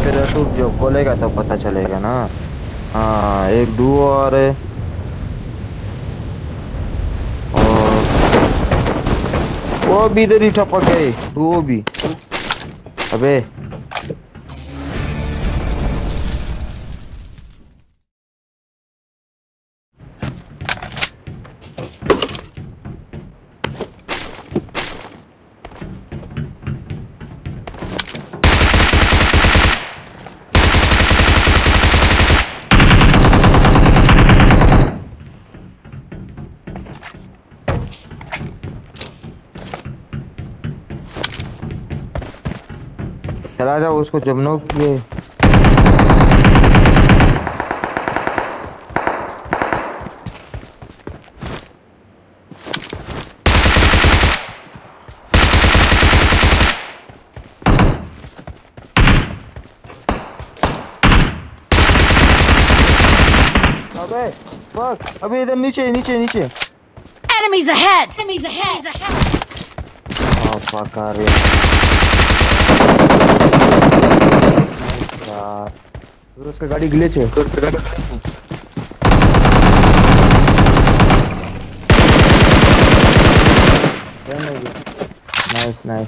Parachute जो खोलेगा तो पता चलेगा ना। हाँ, एक डुओ और है। और वो भी इधर ही टपक गए, डुओ भी। अबे चला जाओ, उसको जमनो किए। अबे फक, अबे इधर नीचे नीचे नीचे। Enemies ahead! Enemies ahead! हाँ फक आ रहे यार। फिर उसका गाड़ी ग्लिच है। Nice nice.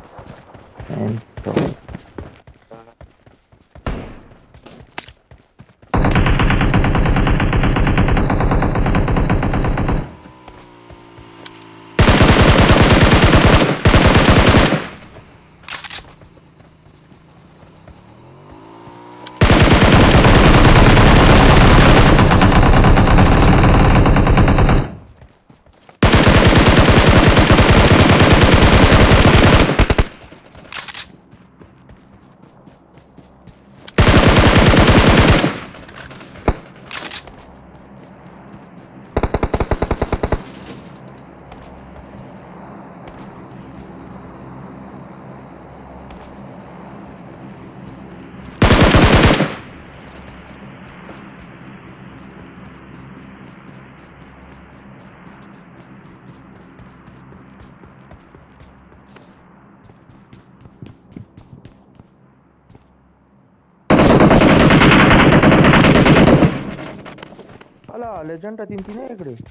अला लेजेंड तीन तीन है इकडे।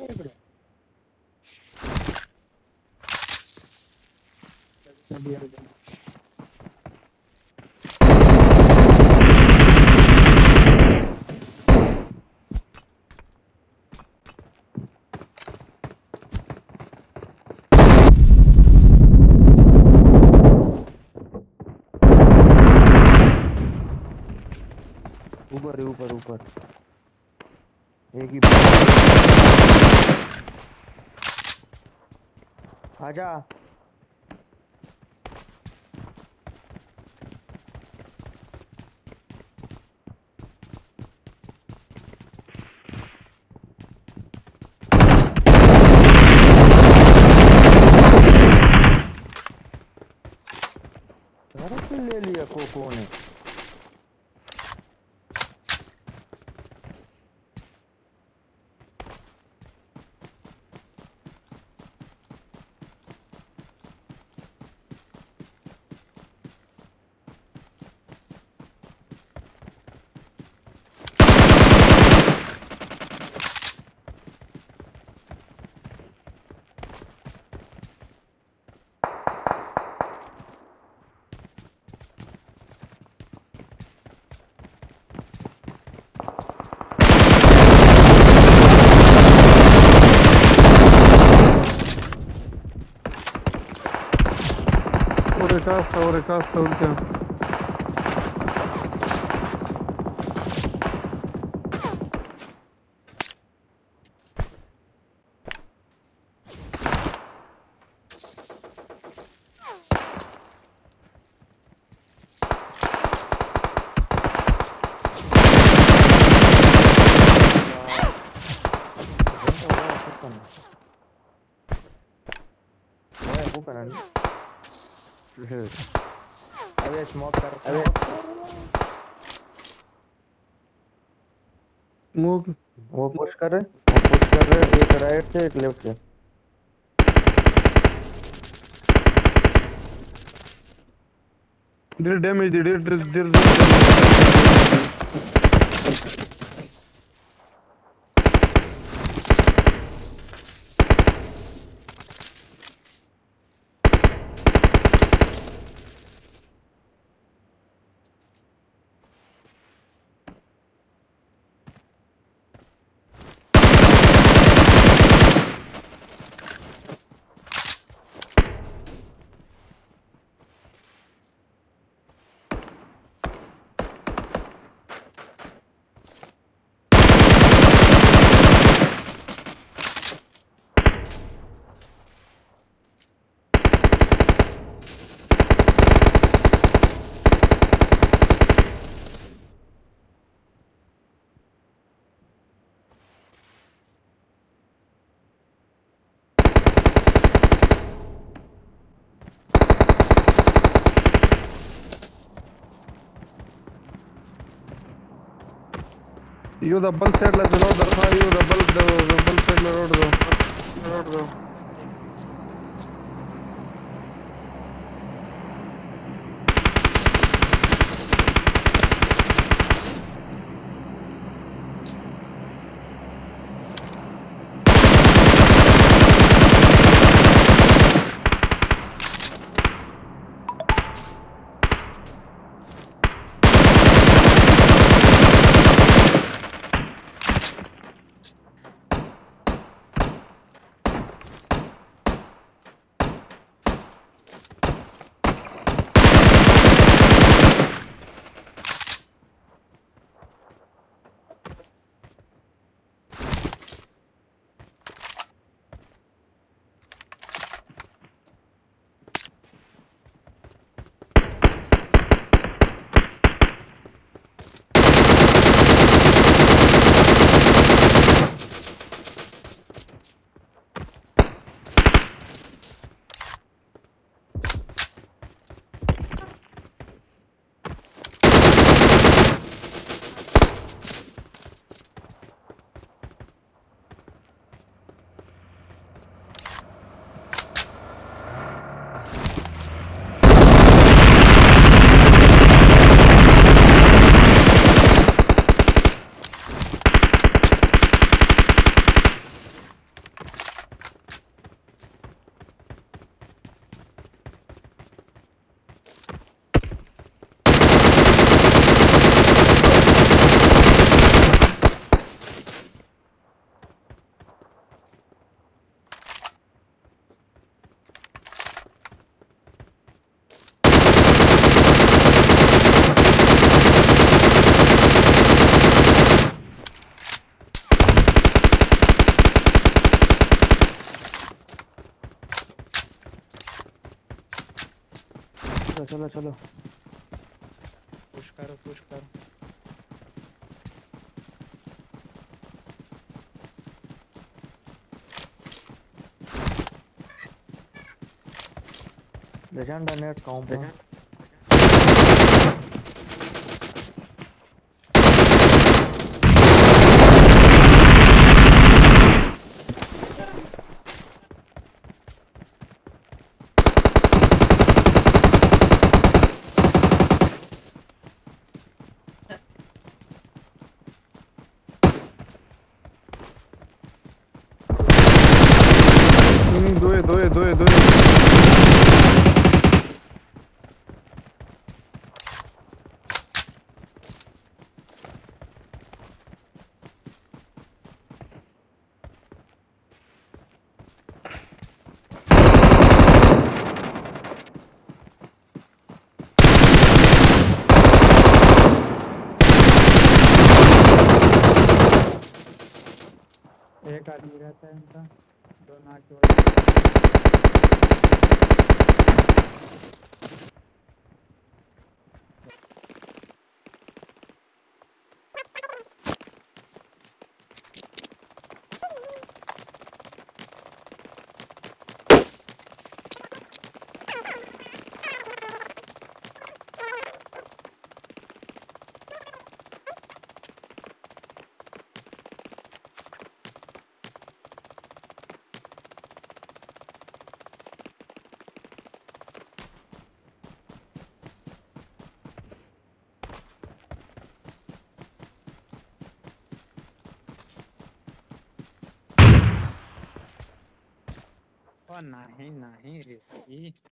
ऊपर ऊपर ऊपर एक ही। आजा। ले लिया कोको ने। Ore casta, ultima. अबे स्मोक कर। अबे Move. वो पुश कर रहे, वो पुश कर रहे, एक राइट से एक लेफ्ट से। डेढ़ डैमेज दे, डेढ़ डेढ़ डेढ़ Io da balzerla ce l'ho da fare, io da balzerla l'ordo. चलो चलो पुश करो पुश करो। लेजेंड नेट काउंट दो एक आदमी रहता है इनका, दो नाक के ओ नहीं नहीं रिस्की